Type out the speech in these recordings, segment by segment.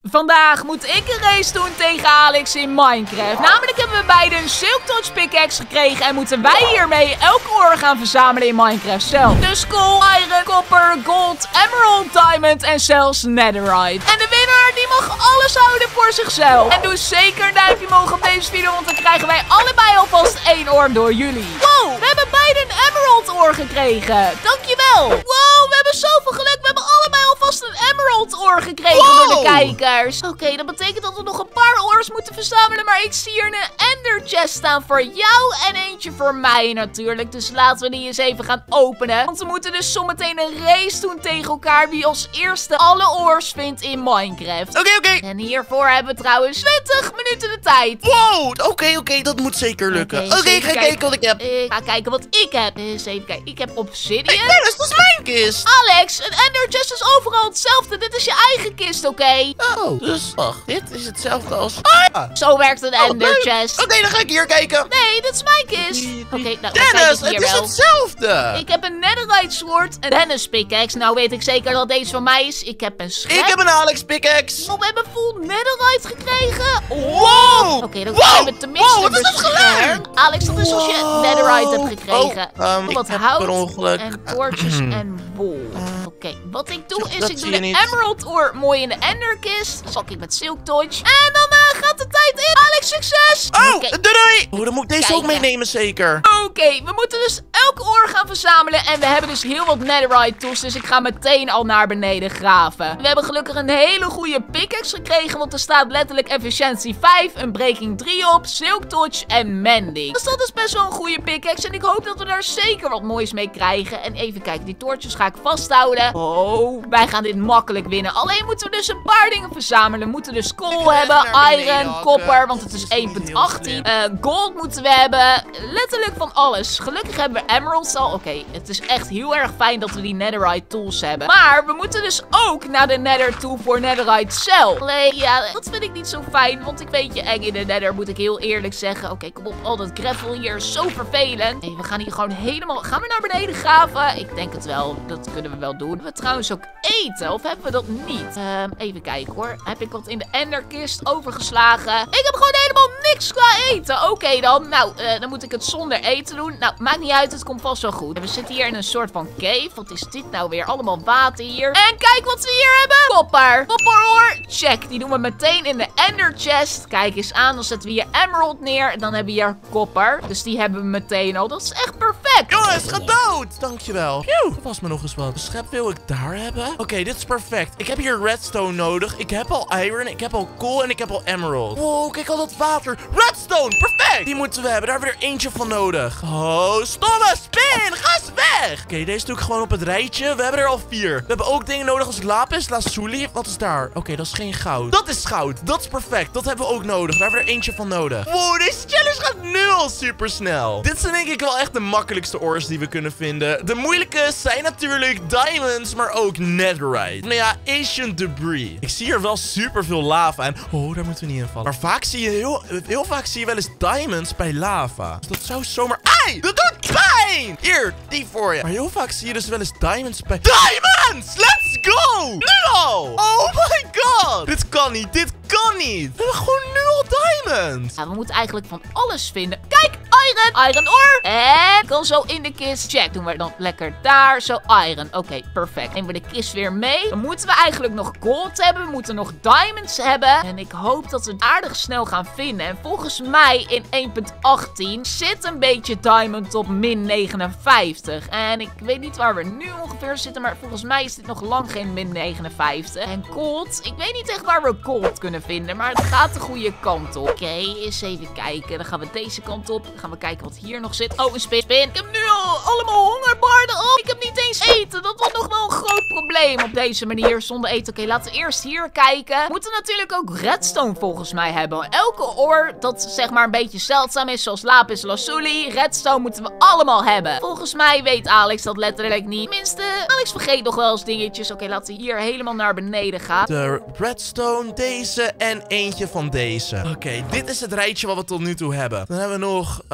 Vandaag moet ik een race doen tegen Alex in Minecraft. Namelijk hebben we beide een Silk Touch pickaxe gekregen en moeten wij hiermee elke oor gaan verzamelen in Minecraft zelf. Dus coal, iron, copper, gold, emerald, diamond en zelfs netherite. En de winnaar die mag alles houden voor zichzelf. En doe zeker een duimpje omhoog op deze video, want dan krijgen wij allebei alvast 1 oor door jullie. Wow, we hebben beide een emerald oor gekregen. Dankjewel. Wow, we hebben zoveel geluk. We hebben allebei alvast een emerald oor gekregen door de kijkers. Oké, dat betekent dat we nog een paar oors moeten verzamelen. Maar ik zie hier een ender chest staan voor jou en eentje voor mij natuurlijk. Dus laten we die eens even gaan openen. Want we moeten dus zometeen een race doen tegen elkaar. Wie als eerste alle oors vindt in Minecraft. Oké. En hiervoor hebben we trouwens 20 minuten de tijd. Wow, oké, dat moet zeker lukken. Oké, ik ga kijken wat ik heb. Ik ga kijken wat ik heb. Eens even kijken. Ik heb obsidian. Hey, Dennis, dat is mijn kist. Alex, een ender chest is overal hetzelfde. Dit is je eigen kist, oké? Oh, dus wacht, dit is hetzelfde als... ja. Zo werkt een ender chest. Oké, dan ga ik hier kijken. Nee, dit is mijn kist. Oké, nou, dan Dennis, kijk ik hier het is wel. hetzelfde. Ik heb een netherite sword, een Dennis pickaxe. Nou weet ik zeker dat deze van mij is. Ik heb een schep. Ik heb een Alex pickaxe. Oh, we hebben full netherite gekregen. Wow. Oké, dan zijn we tenminste Wat is dat geluid? Alex, dat is als je netherite hebt gekregen. Wat ik heb hout per ongeluk. en toortjes en wol. Oké, wat ik doe is dat ik zie doe je de niet. emerald oor mooi in de enderkist. Zak ik met silk touch. En dan gaat de tijd in. Alex, succes! Oh, Oké. doei! Oh, dan moet ik deze ook Kijken. meenemen zeker. Oké, we moeten dus elke oor gaan verzamelen. En we hebben dus heel wat netherite tools. Dus ik ga meteen al naar beneden graven. We hebben gelukkig een hele goede pickaxe gekregen. Want er staat letterlijk efficiëntie 5, een breaking 3 op, silk touch en mending. Dus dat is best wel een goede pickaxe. En ik hoop dat we daar zeker wat moois mee krijgen. En even kijken, die toortjes ga ik vasthouden. Oh, wij gaan dit makkelijk winnen. Alleen moeten we dus een paar dingen verzamelen. We moeten dus coal hebben, naar beneden iron, hakken. copper. Want het is Dat is niet heel 1.18. Gold moeten we hebben. Letterlijk van alles. Gelukkig hebben we emeralds al. Oké, het is echt heel erg fijn dat we die netherite tools hebben. Maar we moeten dus ook naar de nether toe voor netherite zelf. Alleen, ja, dat vind ik niet zo fijn. Want ik weet je eng in de nether, moet ik heel eerlijk zeggen. Oké, kom op. Al dat gravel hier is zo vervelend. Nee, we gaan hier gewoon helemaal... Gaan we naar beneden graven? Ik denk het wel. Dat kunnen we wel doen. Hebben we trouwens ook eten? Of hebben we dat niet? Even kijken hoor. Heb ik wat in de enderkist overgeslagen? Ik heb gewoon helemaal niks qua eten. Oké dan. Nou, dan moet ik het zonder eten doen. Nou, maakt niet uit. Het komt vast wel goed. We zitten hier in een soort van cave. Wat is dit nou weer? Allemaal water hier. En kijk wat we hier hebben. Kopper. Kopperhoor. Check. Die doen we meteen in de ender chest. Kijk eens aan. Dan zetten we hier emerald neer. En dan hebben we hier kopper. Dus die hebben we meteen al. Dat is echt perfect. Jongens, ga dood! Dankjewel. Phew, dat was me nog eens wat. De schep wil ik daar hebben. Oké, dit is perfect. Ik heb hier redstone nodig. Ik heb al iron, ik heb al coal en ik heb al emerald. Wow, kijk al dat water. Redstone, perfect! Die moeten we hebben. Daar hebben we er eentje van nodig. Oh, stomme spin! Ga eens weg! Oké, deze doe ik gewoon op het rijtje. We hebben er al 4. We hebben ook dingen nodig als lapis lazuli. Wat is daar? Oké, dat is geen goud. Dat is goud. Dat is perfect. Dat hebben we ook nodig. Daar hebben we er eentje van nodig. Wow, deze challenge gaat nu al super snel. Dit zijn denk ik wel echt de makkelijkste ores die we kunnen vinden. De moeilijke zijn natuurlijk diamonds, maar ook netherite. Nou ja, ancient debris. Ik zie hier wel super veel lava en oh, daar moeten we niet in vallen. Maar vaak zie je heel vaak zie je wel eens diamonds bij lava. Dus dat zou zomaar... Ai! Dat doet pijn! Hier, die voor je. Maar heel vaak zie je dus wel eens diamonds bij... Diamonds! Let's go! Nu al! Oh my god! Dit kan niet, dit kan niet! We hebben gewoon nu al diamonds! Ja, we moeten eigenlijk van alles vinden. Kijk, iron. Iron ore. En kan zo in de kist. Check, doen we dan lekker daar. Zo iron. Oké, perfect. Nemen we de kist weer mee. Dan moeten we eigenlijk nog gold hebben. We moeten nog diamonds hebben. En ik hoop dat we het aardig snel gaan vinden. En volgens mij in 1.18 zit een beetje diamond op min 59. En ik weet niet waar we nu ongeveer zitten. Maar volgens mij is dit nog lang geen min 59. En gold. Ik weet niet echt waar we gold kunnen vinden. Maar het gaat de goede kant op. Oké, eens even kijken. Dan gaan we deze kant op. Dan gaan we kijken wat hier nog zit. Oh, een spin. Ik heb nu al allemaal hongerbarden op. Ik heb niet eens eten. Dat was nog wel een groot probleem op deze manier zonder eten. Oké, laten we eerst hier kijken. We moeten natuurlijk ook redstone volgens mij hebben. Elke oor dat zeg maar een beetje zeldzaam is, zoals lapis lazuli, redstone moeten we allemaal hebben. Volgens mij weet Alex dat letterlijk niet. Tenminste, Alex vergeet nog wel eens dingetjes. Oké, laten we hier helemaal naar beneden gaan. De redstone, deze en eentje van deze. Oké, dit is het rijtje wat we tot nu toe hebben. Dan hebben we nog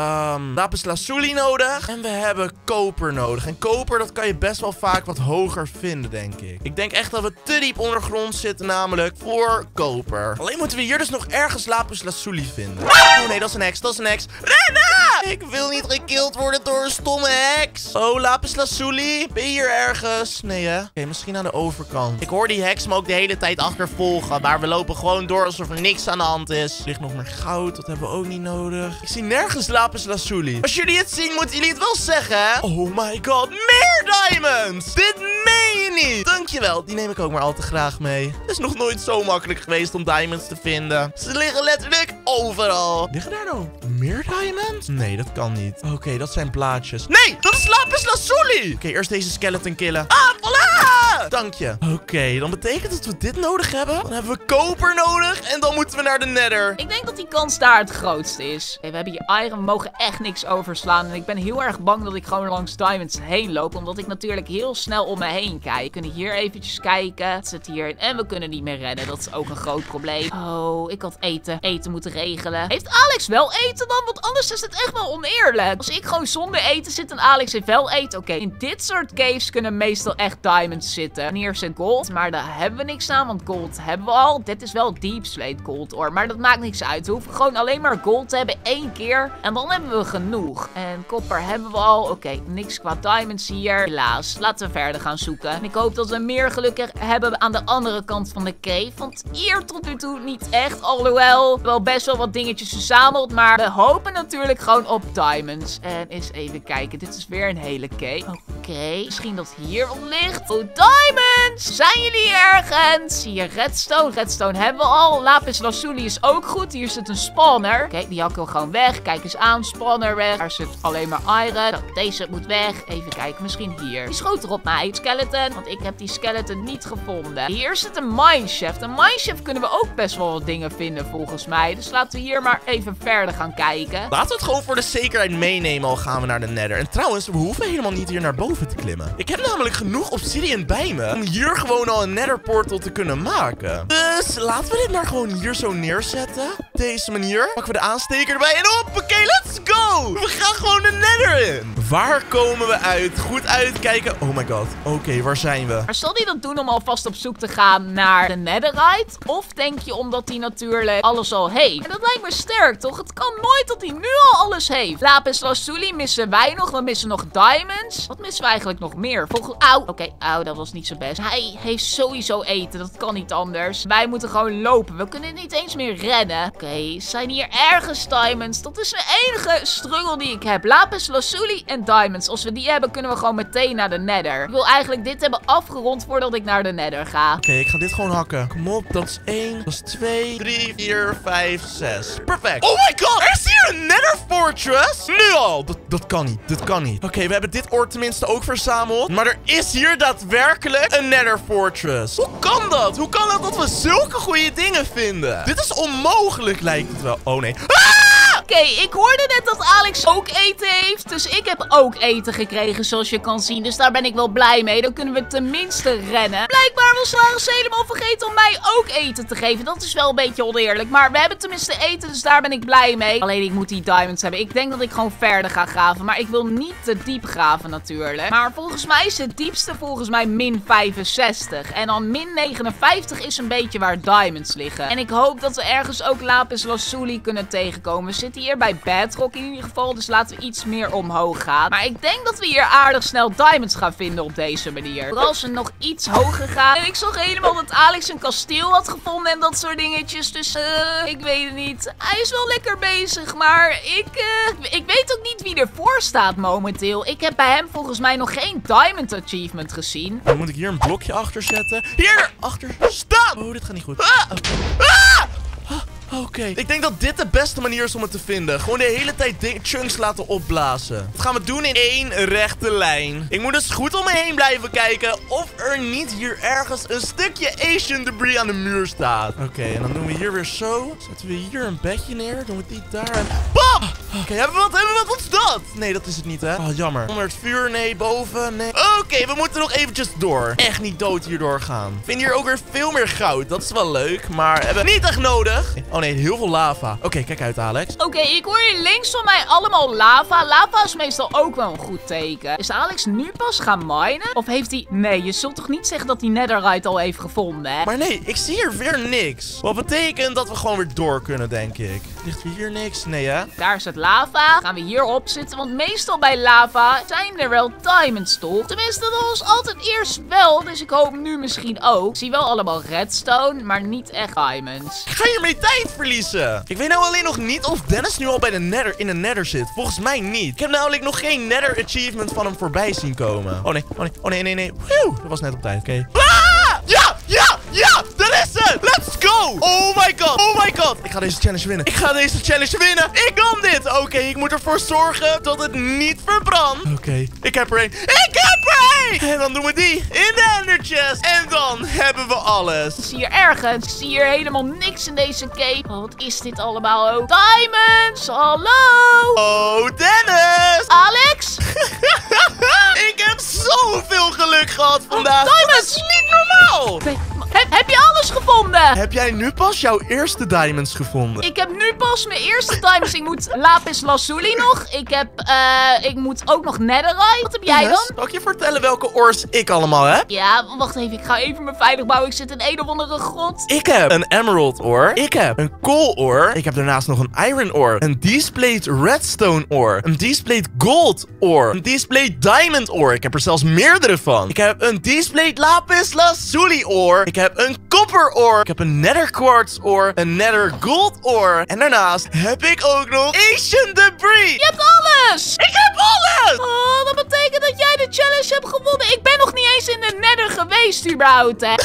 lapis lazuli nodig. En we hebben koper nodig. En koper, dat kan je best wel vaak wat hoger vinden, denk ik. Ik denk echt dat we te diep ondergrond zitten, namelijk voor koper. Alleen moeten we hier dus nog ergens lapis lazuli vinden. Oh nee, dat is een heks, dat is een heks. Rennen! Ik wil niet gekild worden door een stomme heks. Oh, lapis lazuli, ben je hier ergens? Nee, hè? Oké, misschien aan de overkant. Ik hoor die heks me ook de hele tijd achtervolgen. Maar we lopen gewoon door alsof er niks aan de hand is. Er ligt nog meer goud, dat hebben we ook niet nodig. Ik zie nergens lapis lazuli. Als jullie het zien, moeten jullie het wel zeggen, hè? Oh my god, meer diamonds! Dit meen je niet! Dankjewel, die neem ik ook maar al te graag mee. Het is nog nooit zo makkelijk geweest om diamonds te vinden. Ze liggen letterlijk overal. Liggen daar nou meer diamonds? Nee, dat kan niet. Oké, dat zijn blaadjes. Nee, dat is lapis lazuli! Oké, eerst deze skeleton killen. Ah, voilà! Dank je. Oké, dan betekent dat we dit nodig hebben. Dan hebben we koper nodig en dan moeten we naar de nether. Ik denk dat die kans daar het grootste is. Oké, we hebben hier iron, we mogen echt niks overslaan. En ik ben heel erg bang dat ik gewoon langs diamonds heen loop. Omdat ik natuurlijk heel snel om me heen kijk. We kunnen hier eventjes kijken. Het zit hierin en we kunnen niet meer redden. Dat is ook een groot probleem. Oh, ik had eten moeten regelen. Heeft Alex wel eten dan? Want anders is het echt wel oneerlijk. Als ik gewoon zonder eten zit en Alex heeft wel eten. Oké, in dit soort caves kunnen meestal echt diamonds zitten. Hier zit gold, maar daar hebben we niks aan, want gold hebben we al. Dit is wel deep slate gold, hoor. Maar dat maakt niks uit. We hoeven gewoon alleen maar gold te hebben 1 keer. En dan hebben we genoeg. En copper hebben we al. Oké, niks qua diamonds hier. Helaas. Laten we verder gaan zoeken. En ik hoop dat we meer geluk hebben aan de andere kant van de cave. Want hier tot nu toe niet echt. Alhoewel, wel best wel wat dingetjes verzameld. Maar we hopen natuurlijk gewoon op diamonds. En eens even kijken. Dit is weer een hele cave. Oké, misschien dat hier wat ligt. Oh, diamonds! Zijn jullie ergens? Hier, redstone. Redstone hebben we al. Lapis lazuli is ook goed. Hier zit een spawner. Oké, die hakken we gewoon weg. Kijk eens aan. Spawner weg. Daar zit alleen maar iron. Nou, deze moet weg. Even kijken. Misschien hier. Die schoot er op mij. Skeleton. Want ik heb die skeleton niet gevonden. Hier zit een mineshaft. Een mineshaft kunnen we ook best wel wat dingen vinden volgens mij. Dus laten we hier maar even verder gaan kijken. Laten we het gewoon voor de zekerheid meenemen al gaan we naar de nether. En trouwens, we hoeven helemaal niet hier naar boven te klimmen. Ik heb namelijk genoeg obsidian bij me om hier gewoon al een nether portal te kunnen maken. Dus laten we dit maar gewoon hier zo neerzetten. Op deze manier. Pakken we de aansteker erbij en hoppakee, let's go! We gaan gewoon de nether in. Waar komen we uit? Goed uitkijken. Oh my god. Oké, waar zijn we? Maar zal hij dat doen om alvast op zoek te gaan naar de netherite? Of denk je omdat hij natuurlijk alles al heeft? En dat lijkt me sterk, toch? Het kan nooit dat hij nu al alles heeft. Lapis lazuli missen wij nog. We missen nog diamonds. Wat missen we eigenlijk nog meer? Auw. Oké, auw, dat was niet zo best. Hij heeft sowieso eten. Dat kan niet anders. Wij moeten gewoon lopen. We kunnen niet eens meer rennen. Oké, zijn hier ergens diamonds? Dat is de enige struggle die ik heb. Lapis lazuli en diamonds. Als we die hebben, kunnen we gewoon meteen naar de nether. Ik wil eigenlijk dit hebben afgerond voordat ik naar de nether ga. Oké, ik ga dit gewoon hakken. Kom op, dat is 1, dat is 2, 3, 4, 5, 6. Perfect. Oh my god, er is hier een nether fortress. Nu al. Dat kan niet, dit kan niet. Oké, we hebben dit oor tenminste ook verzameld. Maar er is hier daadwerkelijk een nether fortress. Hoe kan dat? Hoe kan dat we zulke goede dingen vinden? Dit is onmogelijk, lijkt het wel. Oh nee. Oké, ik hoorde net dat Alex ook eten heeft. Dus ik heb ook eten gekregen, zoals je kan zien. Dus daar ben ik wel blij mee. Dan kunnen we tenminste rennen. Blijkbaar was Lars helemaal vergeten om mij ook eten te geven. Dat is wel een beetje oneerlijk. Maar we hebben tenminste eten, dus daar ben ik blij mee. Alleen ik moet die diamonds hebben. Ik denk dat ik gewoon verder ga graven. Maar ik wil niet te diep graven natuurlijk. Maar volgens mij is het diepste volgens mij min 65. En dan min 59 is een beetje waar diamonds liggen. En ik hoop dat we ergens ook lapis lazuli kunnen tegenkomen. We zitten hier bij bedrock in ieder geval. Dus laten we iets meer omhoog gaan. Maar ik denk dat we hier aardig snel diamonds gaan vinden op deze manier. Vooral als we nog iets hoger gaan. En ik zag helemaal dat Alex een kasteel had gevonden en dat soort dingetjes. Dus ik weet het niet. Hij is wel lekker bezig. Maar ik weet ook niet wie ervoor staat momenteel. Ik heb bij hem volgens mij nog geen diamond achievement gezien. Dan moet ik hier een blokje achter zetten. Hier achter staan. Oh, dit gaat niet goed. Oké, ik denk dat dit de beste manier is om het te vinden. Gewoon de hele tijd chunks laten opblazen. Dat gaan we doen in 1 rechte lijn. Ik moet dus goed om me heen blijven kijken of er niet hier ergens een stukje Asian debris aan de muur staat. Oké, en dan doen we hier weer zo. Zetten we hier een bedje neer. Doen we die daar en... Bam! Oké, hebben we wat? Wat is dat? Nee, dat is het niet, hè? Oh, jammer. Onder het vuur, nee. Boven, nee. Oké, we moeten nog eventjes door. Echt niet dood hierdoor gaan. Ik vind hier ook weer veel meer goud. Dat is wel leuk, maar hebben we niet echt nodig. Oh nee, heel veel lava. Oké, kijk uit, Alex. Oké, ik hoor hier links van mij allemaal lava. Lava is meestal ook wel een goed teken. Is Alex nu pas gaan minen? Of heeft hij... Nee, je zult toch niet zeggen dat hij netherite al heeft gevonden, hè? Maar nee, ik zie hier weer niks. Wat betekent dat we gewoon weer door kunnen, denk ik. Ligt hier niks? Nee, hè? Daar is het lava. Gaan we hierop zitten, want meestal bij lava zijn er wel diamonds, toch? Tenminste, dat was altijd eerst wel, dus ik hoop nu misschien ook. Ik zie wel allemaal redstone, maar niet echt diamonds. Ik ga hiermee tijd verliezen. Ik weet nou alleen nog niet of Dennis nu al bij de nether in de nether zit. Volgens mij niet. Ik heb namelijk nog geen nether achievement van hem voorbij zien komen. Oh nee, oh nee, oh nee, nee, nee. Woe, dat was net op tijd, oké. Ah! Ja, daar is ze. Let's go. Oh my god, oh my god. Ik ga deze challenge winnen. Ik kan dit. Oké, ik moet ervoor zorgen dat het niet verbrandt. Oké, ik heb er één. En dan doen we die in de ender chest. En dan hebben we alles. Ik zie hier ergens. Ik zie hier helemaal niks in deze cave. Oh, wat is dit allemaal ook? Diamonds, hallo. Oh, Dennis. Alex? Ik heb zoveel geluk gehad vandaag. Oh, diamonds. Dat is niet normaal. Heb je alles gevonden? Heb jij nu pas jouw eerste diamonds gevonden? Ik heb nu pas mijn eerste diamonds. Ik moet lapis lazuli nog. Ik moet ook nog netherite. Wat heb jij dan? Zal ik je vertellen welke ores ik allemaal heb? Ja, wacht even. Ik ga even me veilig bouwen. Ik zit in een of andere grot. Ik heb een emerald ore. Ik heb een coal ore. Ik heb daarnaast nog een iron ore. Een displayed redstone ore. Een displayed gold ore. Een displayed diamond ore. Ik heb er zelfs meerdere van. Ik heb een displayed lapis lazuli ore. Ik heb een copper ore. Ik heb een nether quartz ore. Een nether gold ore. En daarnaast heb ik ook nog ancient debris. Je hebt alles! Ik heb alles! Oh, dat betekent dat jij de challenge hebt gewonnen. Ik ben nog niet eens in de nether geweest überhaupt, hè.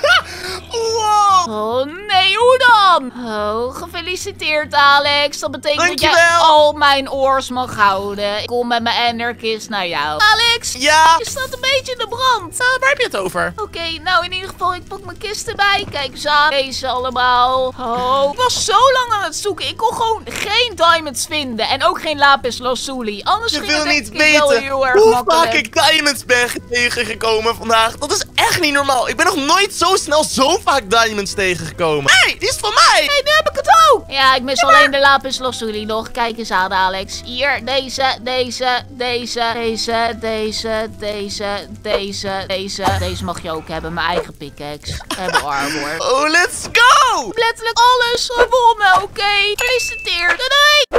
Wow! Oh nee, hoe dan? Oh, gefeliciteerd Alex. Dat betekent dat jij Dankjewel. al mijn oors mag houden. Ik kom met mijn enderkist naar jou. Alex, Ja? je staat een beetje in de brand. Waar heb je het over? Oké, nou in ieder geval, ik pak mijn kist erbij. Kijk eens aan, deze allemaal. Oh, ik was zo lang aan het zoeken. Ik kon gewoon geen diamonds vinden. En ook geen lapis lazuli. Anders Je ging wil het niet denk ik wel weten heel erg hoe makkelijk. vaak ik diamonds ben tegengekomen vandaag. Dat is echt niet normaal. Ik ben nog nooit zo snel zo vaak diamonds tegengekomen. Hé, die is van mij! Hey, nu heb ik het ook! Ja, ik mis alleen de lapis lazuli nog. Kijk eens aan, Alex. Hier, deze. Deze mag je ook hebben. Mijn eigen pickaxe. Hebben armor. Oh, let's go! Letterlijk alles gewonnen, oké? Gefeliciteerd. Doei!